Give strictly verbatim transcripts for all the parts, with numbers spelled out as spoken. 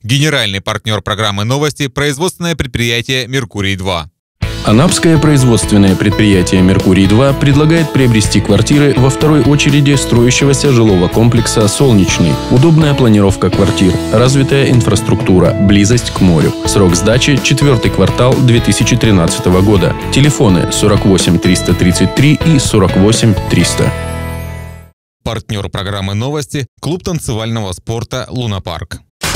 Генеральный партнер программы «Новости» – производственное предприятие «Меркурий-два». Анапское производственное предприятие «Меркурий-два» предлагает приобрести квартиры во второй очереди строящегося жилого комплекса «Солнечный». Удобная планировка квартир, развитая инфраструктура, близость к морю. Срок сдачи – четвертый квартал две тысячи тринадцатого года. Телефоны сорок восемь триста тридцать три и сорок восемь триста. Партнер программы «Новости» – клуб танцевального спорта «Лунапарк».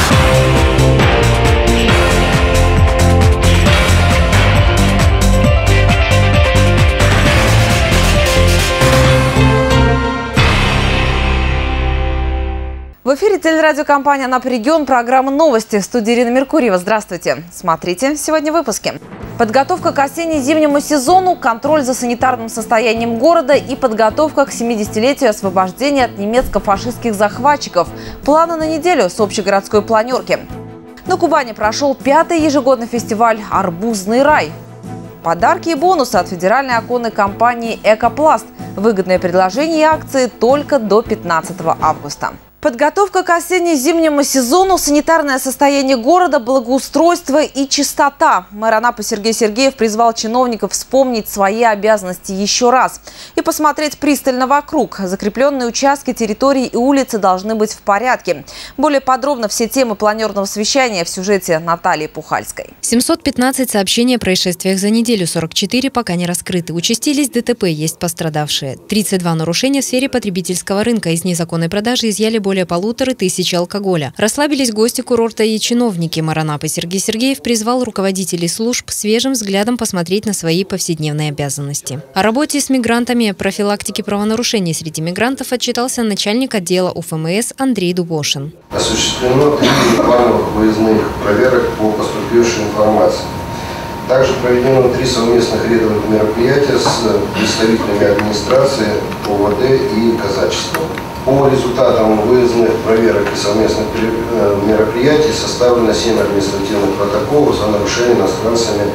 В эфире телерадиокомпания «Анапа Регион», программа «Новости». В студии Ирина Меркурьева. Здравствуйте. Смотрите сегодня в выпуске. Подготовка к осенне-зимнему сезону, контроль за санитарным состоянием города и подготовка к семидесятилетию освобождения от немецко-фашистских захватчиков. Планы на неделю с общегородской планерки. На Кубани прошел пятый ежегодный фестиваль «Арбузный рай». Подарки и бонусы от федеральной оконной компании «Экопласт». Выгодные предложения и акции только до пятнадцатого августа. Подготовка к осенне-зимнему сезону, санитарное состояние города, благоустройство и чистота. Мэр Анапы Сергей Сергеев призвал чиновников вспомнить свои обязанности еще раз и посмотреть пристально вокруг. Закрепленные участки, территории и улицы должны быть в порядке. Более подробно все темы планерного совещания в сюжете Натальи Пухальской. семьсот пятнадцать сообщений о происшествиях за неделю, сорок четыре пока не раскрыты. Участились ДТП, есть пострадавшие. тридцать два нарушения в сфере потребительского рынка. Из незаконной продажи изъяли более более полуторы тысячи алкоголя. Расслабились гости курорта и чиновники. Мэр Анапы Сергей Сергеев призвал руководителей служб свежим взглядом посмотреть на свои повседневные обязанности. О работе с мигрантами, профилактике правонарушений среди мигрантов отчитался начальник отдела УФМС Андрей Дубошин. Осуществлено три плановых выездных проверок по поступившей информации. Также проведено три совместных рейдовых мероприятия с представителями администрации, ОВД и казачества. По результатам выездных проверок и совместных мероприятий составлено семь административных протоколов за нарушение иностранцами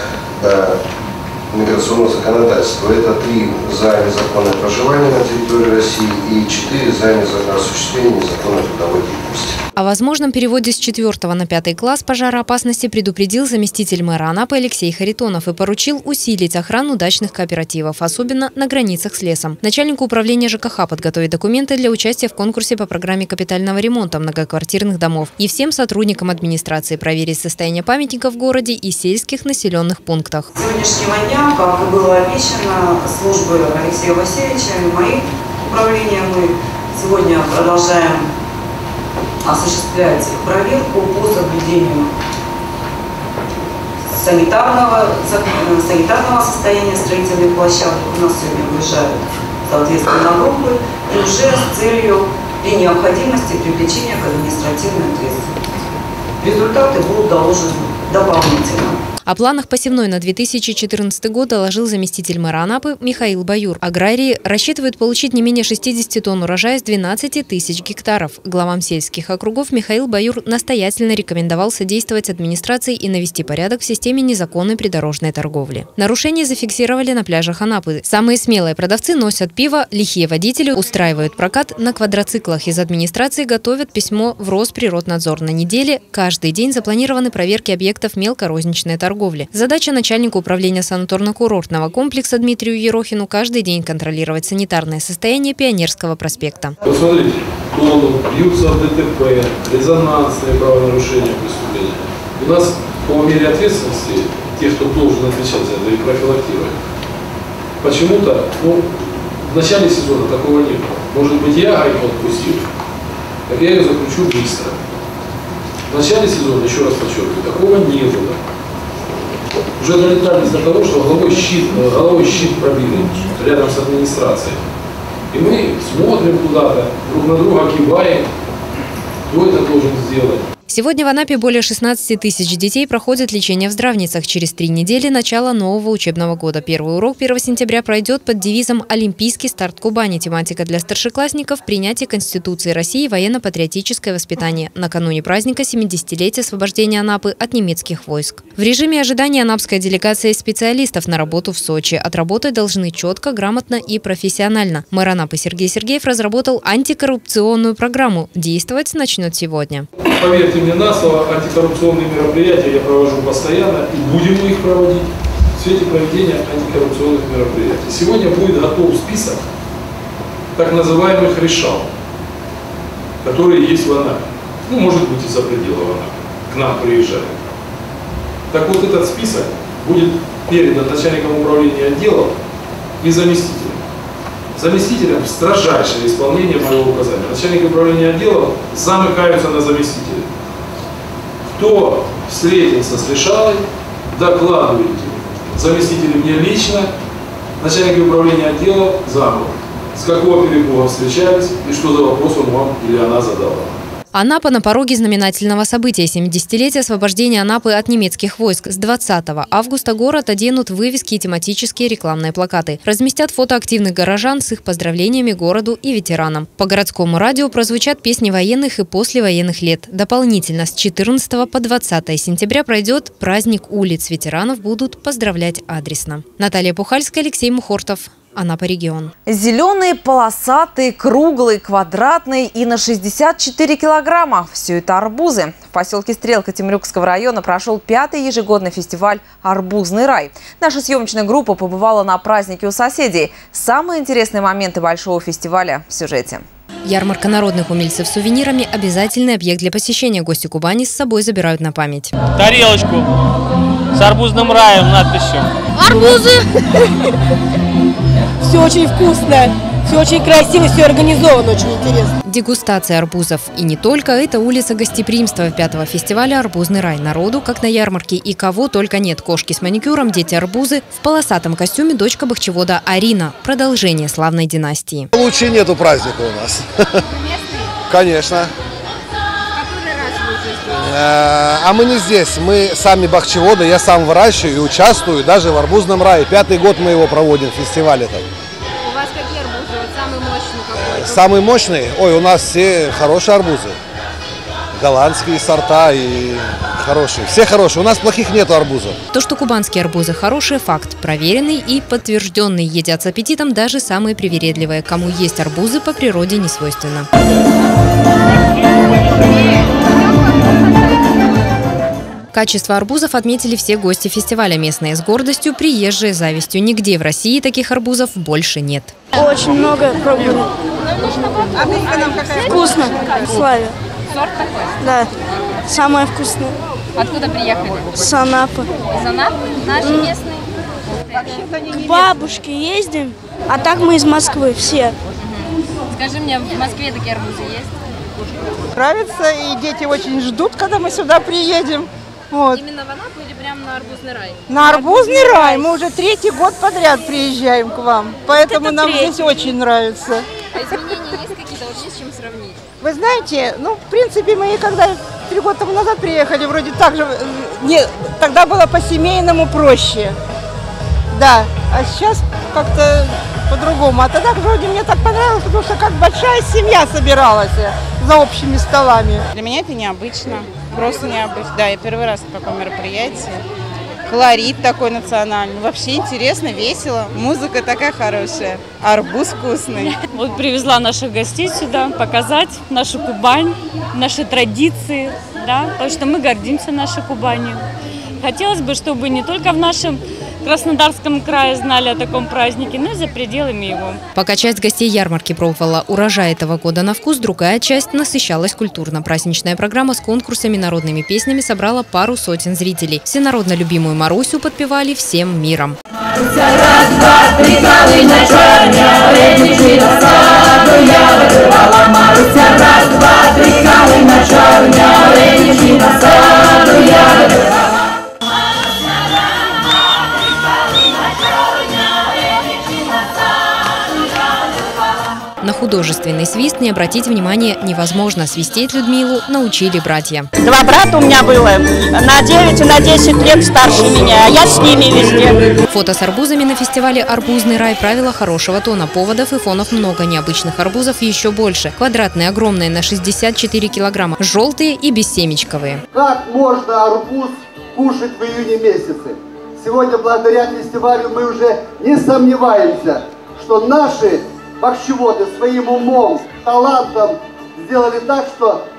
миграционного законодательства. Это три за незаконное проживание на территории России и четыре за осуществление незаконной трудовой деятельности. О возможном переводе с четвертого на пятый класс пожароопасности предупредил заместитель мэра Анапы Алексей Харитонов и поручил усилить охрану дачных кооперативов, особенно на границах с лесом. Начальнику управления ЖКХ подготовить документы для участия в конкурсе по программе капитального ремонта многоквартирных домов и всем сотрудникам администрации проверить состояние памятников в городе и сельских населенных пунктах. С сегодняшнего дня, как и было обещано, службы Алексея Васильевича и мои управления, мы сегодня продолжаем осуществлять проверку по соблюдению санитарного, санитарного состояния строительных площадок. У нас сегодня выезжают, соответственно, группы и уже с целью при необходимости привлечения к административной ответственности. Результаты будут доложены дополнительно. О планах посевной на две тысячи четырнадцатый год доложил заместитель мэра Анапы Михаил Баюр. Аграрии рассчитывают получить не менее шестидесяти тонн урожая с двенадцати тысяч гектаров. Главам сельских округов Михаил Баюр настоятельно рекомендовал содействовать администрации и навести порядок в системе незаконной придорожной торговли. Нарушения зафиксировали на пляжах Анапы. Самые смелые продавцы носят пиво, лихие водители устраивают прокат на квадроциклах. Из администрации готовят письмо в Росприроднадзор. На неделе каждый день запланированы проверки объектов мелкорозничной торговли. Задача начальника управления санаторно-курортного комплекса Дмитрию Ерохину каждый день контролировать санитарное состояние Пионерского проспекта. Посмотрите, тонну, бьются в ДТП, резонансные правонарушения преступления. У нас по мере ответственности тех, кто должен отвечать за это и профилактировать. Почему-то, ну, в начале сезона такого не было. Может быть, я гайку отпустил, так я ее закручу быстро. В начале сезона, еще раз подчеркиваю, такого не было. Уже налетались до того, что головой щит, головой щит пробили рядом с администрацией. И мы смотрим куда-то, друг на друга киваем, кто это должен сделать. Сегодня в Анапе более шестнадцати тысяч детей проходят лечение в здравницах. Через три недели начала нового учебного года. Первый урок первого сентября пройдет под девизом «Олимпийский старт Кубани». Тематика для старшеклассников – принятие Конституции России, военно-патриотическое воспитание. Накануне праздника семидесятилетия освобождения Анапы от немецких войск. В режиме ожидания анапская делегация специалистов на работу в Сочи. Отработать должны четко, грамотно и профессионально. Мэр Анапы Сергей Сергеев разработал антикоррупционную программу. Действовать начнет сегодня. Поверьте поверьте мне на слово, антикоррупционные мероприятия я провожу постоянно и будем их проводить в свете проведения антикоррупционных мероприятий. Сегодня будет готов список так называемых решал, которые есть в Анапе. Ну, может быть, и за пределы Анапы. К нам приезжают. Так вот, этот список будет передан начальником управления отделов и заместителем. Заместителям строжайшее исполнение моего указания. Начальники управления отделов замыкаются на заместителя. Кто встретился с решалой, докладывайте заместителю мне лично, начальники управления отделов замок. С какого перепуга встречались и что за вопрос он вам или она задала. Анапа на пороге знаменательного события – семидесятилетия освобождения Анапы от немецких войск. С двадцатого августа город оденут вывески и тематические рекламные плакаты. Разместят фото активных горожан с их поздравлениями городу и ветеранам. По городскому радио прозвучат песни военных и послевоенных лет. Дополнительно с четырнадцатого по двадцатое сентября пройдет праздник улиц. Ветеранов будут поздравлять адресно. Наталья Пухальская, Алексей Мухортов. Анапа регион. Зеленые, полосатые, круглые, квадратные и на шестьдесят четыре килограмма. Все это арбузы. В поселке Стрелка Темрюкского района прошел пятый ежегодный фестиваль «Арбузный рай». Наша съемочная группа побывала на празднике у соседей. Самые интересные моменты большого фестиваля в сюжете. Ярмарка народных умельцев с сувенирами – обязательный объект для посещения. Гости Кубани с собой забирают на память. Тарелочку с арбузным раем надписью. Арбузы! Все очень вкусно, все очень красиво, все организовано, очень интересно. Дегустация арбузов. И не только. Это улица гостеприимства пятого фестиваля «Арбузный рай». Народу, как на ярмарке, и кого только нет. Кошки с маникюром, дети-арбузы. В полосатом костюме дочка бахчевода Арина. Продолжение славной династии. Лучше нету праздника у нас. Конечно. А мы не здесь, мы сами бахчеводы, я сам выращиваю и участвую даже в арбузном рае. Пятый год мы его проводим, фестиваль этот. У вас какие арбузы? Вот самый мощный какой? Самый мощный? Ой, у нас все хорошие арбузы. Голландские сорта и хорошие. Все хорошие, у нас плохих нету арбузов. То, что кубанские арбузы хороший факт, проверенный и подтвержденный. Едят с аппетитом даже самые привередливые. Кому есть арбузы, по природе не свойственно. Качество арбузов отметили все гости фестиваля. Местные с гордостью, приезжие с завистью. Нигде в России таких арбузов больше нет. Очень много пробовали. Вкусно. Славя. Сорт такой? Да. Самое вкусное. Откуда приехали? С Анапы. Из Анапы? Наши Mm. местные? К бабушке ездим, а так мы из Москвы все. Скажи мне, в Москве такие арбузы есть? Нравится, и дети очень ждут, когда мы сюда приедем. Вот. Именно в Анапу или прямо на Арбузный рай? На Арбузный рай. Мы уже третий год подряд приезжаем к вам. Поэтому вот нам третий. здесь очень нравится. А изменения есть какие-то? Вот есть с чем сравнить? Вы знаете, ну, в принципе, мы когда три года тому назад приехали, вроде так же, не, тогда было по-семейному проще. Да, а сейчас как-то по-другому. А тогда вроде мне так понравилось, потому что как большая семья собиралась за общими столами. Для меня это необычно, просто необычно. Да, я первый раз на таком мероприятии. Колорит такой национальный. Вообще интересно, весело. Музыка такая хорошая. Арбуз вкусный. Вот привезла наших гостей сюда показать нашу Кубань, наши традиции, да, потому что мы гордимся нашей Кубанью. Хотелось бы, чтобы не только в нашем Краснодарском крае знали о таком празднике, но и за пределами его. Пока часть гостей ярмарки пробовала урожай этого года на вкус, другая часть насыщалась культурно. Праздничная программа с конкурсами, народными песнями собрала пару сотен зрителей. Всенародно любимую Марусю подпевали всем миром. На художественный свист не обратить внимания невозможно. Свистеть Людмилу научили братья. Два брата у меня было, на девять и на десять лет старше меня, а я с ними везде. Фото с арбузами на фестивале «Арбузный рай» – правило хорошего тона. Поводов и фонов много, необычных арбузов еще больше. Квадратные, огромные, на шестьдесят четыре килограмма. Желтые и бессемечковые. Как можно арбуз кушать в июне месяце? Сегодня благодаря фестивалю мы уже не сомневаемся, что наши бахчеводы своим умом, талантом сделали так, что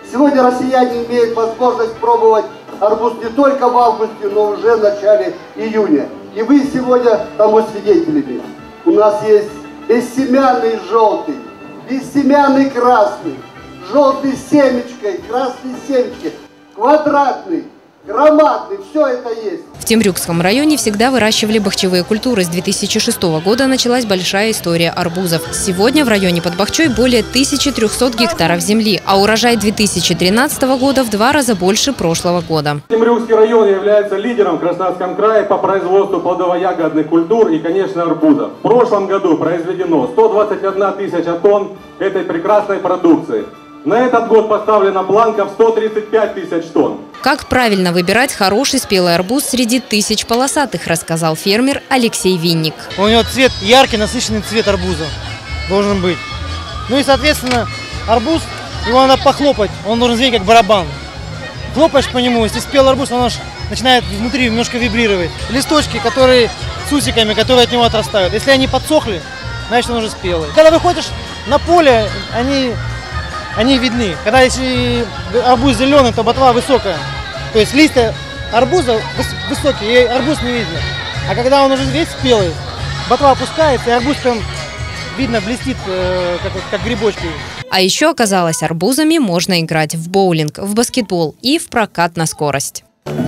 Сегодня россияне имеют возможность пробовать арбуз не только в августе, но уже в начале июня. И вы сегодня тому свидетелями. У нас есть бессемянный желтый, бессемянный красный, желтый с семечкой, красный с семечкой, квадратный, громадный, все это есть. В Темрюкском районе всегда выращивали бахчевые культуры. С две тысячи шестого года началась большая история арбузов. Сегодня в районе под Бахчой более тысячи трёхсот гектаров земли, а урожай две тысячи тринадцатого года в два раза больше прошлого года. Темрюкский район является лидером в Краснодарском крае по производству плодово-ягодных культур и, конечно, арбузов. В прошлом году произведено сто двадцать одна тысяча тонн этой прекрасной продукции. На этот год поставлена планка в сто тридцать пять тысяч тонн. Как правильно выбирать хороший спелый арбуз среди тысяч полосатых, рассказал фермер Алексей Винник. У него цвет яркий, насыщенный цвет арбуза должен быть. Ну и, соответственно, арбуз, его надо похлопать, он должен звенеть как барабан. Хлопаешь по нему, если спелый арбуз, он аж начинает внутри немножко вибрировать. Листочки, которые с усиками, которые от него отрастают, если они подсохли, значит он уже спелый. Когда выходишь на поле, они... Они видны. Когда если арбуз зеленый, то ботва высокая. То есть листья арбуза высокие, и арбуз не видно. А когда он уже весь спелый, ботва опускается, и арбуз прям видно блестит, как, как грибочки. А еще оказалось, арбузами можно играть в боулинг, в баскетбол и в прокат на скорость.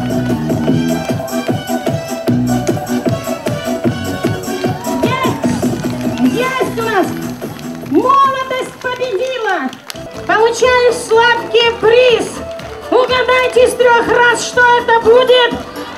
Есть у нас! Молодость победила! Получаю сладкий приз! Угадайте из трех раз, что это будет!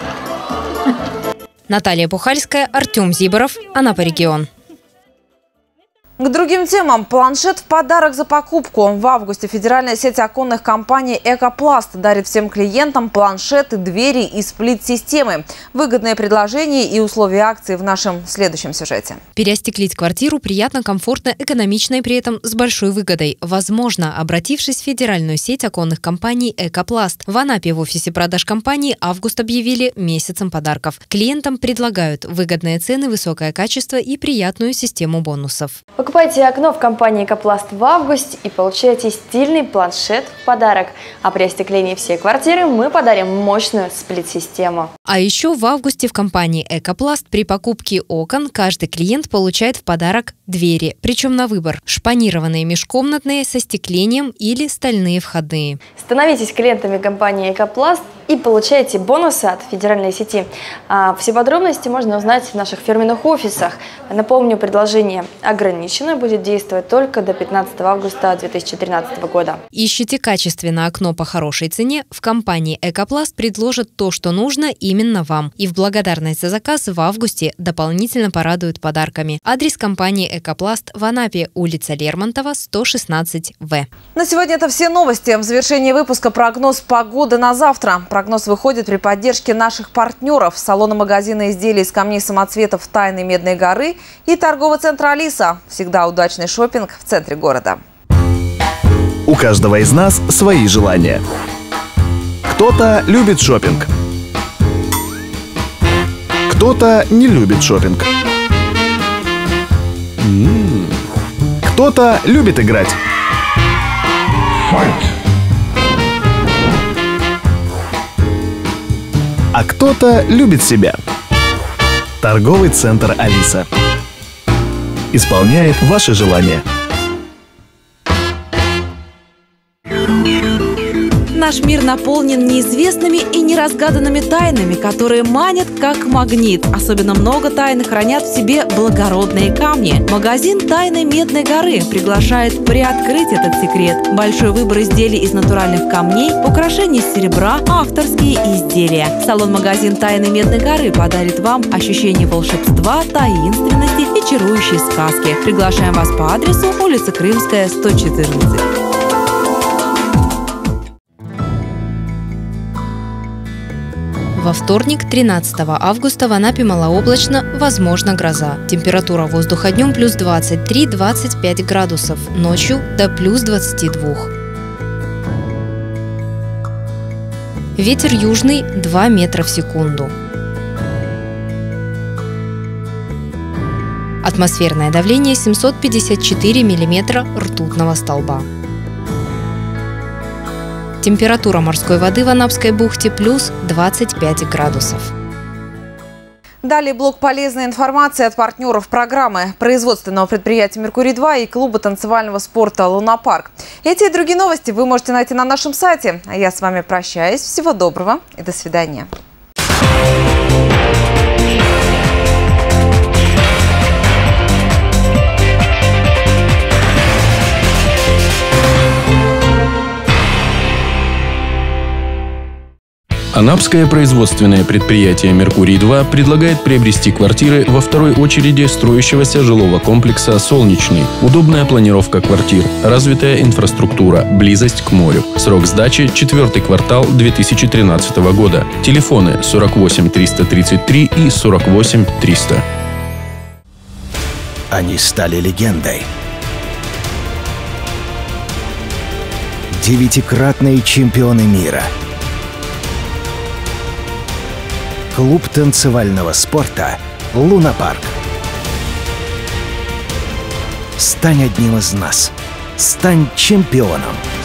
Наталья Пухальская, Артем Зиборов, Анапа регион. К другим темам. Планшет в подарок за покупку. В августе федеральная сеть оконных компаний «Экопласт» дарит всем клиентам планшеты, двери и сплит-системы. Выгодные предложения и условия акции в нашем следующем сюжете. Переостеклить квартиру приятно, комфортно, экономично и при этом с большой выгодой. Возможно, обратившись в федеральную сеть оконных компаний «Экопласт». В Анапе в офисе продаж компании август объявили месяцем подарков. Клиентам предлагают выгодные цены, высокое качество и приятную систему бонусов. Покупайте окно в компании «Экопласт» в августе и получайте стильный планшет в подарок. А при остеклении всей квартиры мы подарим мощную сплит-систему. А еще в августе в компании «Экопласт» при покупке окон каждый клиент получает в подарок двери. Причем на выбор – шпанированные межкомнатные со стеклением или стальные входные. Становитесь клиентами компании «Экопласт» и получайте бонусы от федеральной сети. А все подробности можно узнать в наших фирменных офисах. Напомню, предложение ограничено, будет действовать только до пятнадцатого августа две тысячи тринадцатого года. Ищите качественное окно по хорошей цене? В компании «Экопласт» предложат то, что нужно именно вам. И в благодарность за заказ в августе дополнительно порадуют подарками. Адрес компании «Экопласт» в Анапе, улица Лермонтова, сто шестнадцать В. На сегодня это все новости. В завершении выпуска прогноз погоды на завтра. Прогноз выходит при поддержке наших партнеров. Салона магазина изделий из камней самоцветов «Тайны Медной горы» и торгового центра «Алиса». Всегда удачный шопинг в центре города. У каждого из нас свои желания. Кто-то любит шопинг, кто-то не любит шопинг. М-м-м. Кто-то любит играть. А кто-то любит себя. Торговый центр «Алиса» исполняет ваши желания. Наш мир наполнен неизвестными и неразгаданными тайнами, которые манят как магнит. Особенно много тайн хранят в себе благородные камни. Магазин «Тайны Медной горы» приглашает приоткрыть этот секрет. Большой выбор изделий из натуральных камней, украшений из серебра, авторские изделия. Салон-магазин «Тайны Медной горы» подарит вам ощущение волшебства, таинственности и чарующей сказки. Приглашаем вас по адресу улица Крымская, сто четырнадцать. Во вторник, тринадцатого августа, в Анапе малооблачно, возможна гроза. Температура воздуха днем плюс двадцать три — двадцать пять градусов, ночью до плюс двадцати двух. Ветер южный два метра в секунду. Атмосферное давление семьсот пятьдесят четыре миллиметра ртутного столба. Температура морской воды в Анапской бухте плюс двадцать пять градусов. Далее блок полезной информации от партнеров программы производственного предприятия «Меркурий-два» и клуба танцевального спорта «Лунапарк». Эти и другие новости вы можете найти на нашем сайте. А я с вами прощаюсь. Всего доброго и до свидания. Анапское производственное предприятие «Меркурий-два» предлагает приобрести квартиры во второй очереди строящегося жилого комплекса «Солнечный». Удобная планировка квартир, развитая инфраструктура, близость к морю. Срок сдачи – четвертый квартал две тысячи тринадцатого года. Телефоны сорок восемь триста тридцать три и сорок восемь триста. Они стали легендой. Девятикратные чемпионы мира. Клуб танцевального спорта «Лунапарк». Стань одним из нас. Стань чемпионом.